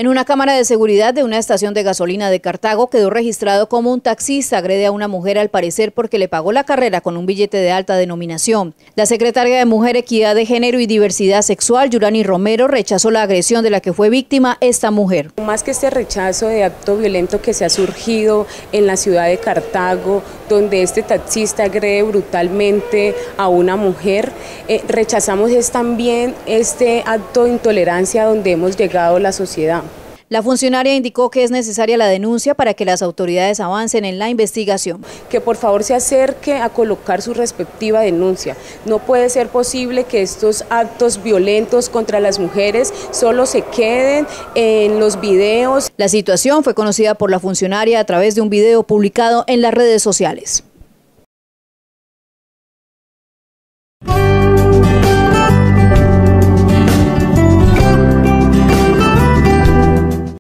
En una cámara de seguridad de una estación de gasolina de Cartago quedó registrado cómo un taxista agrede a una mujer al parecer porque le pagó la carrera con un billete de alta denominación. La secretaria de Mujer, Equidad de Género y Diversidad Sexual, Yurani Romero, rechazó la agresión de la que fue víctima esta mujer. Más que este rechazo de acto violento que se ha surgido en la ciudad de Cartago, donde este taxista agrede brutalmente a una mujer, rechazamos también este acto de intolerancia donde hemos llegado la sociedad. La funcionaria indicó que es necesaria la denuncia para que las autoridades avancen en la investigación. Que por favor se acerque a colocar su respectiva denuncia. No puede ser posible que estos actos violentos contra las mujeres solo se queden en los videos. La situación fue conocida por la funcionaria a través de un video publicado en las redes sociales.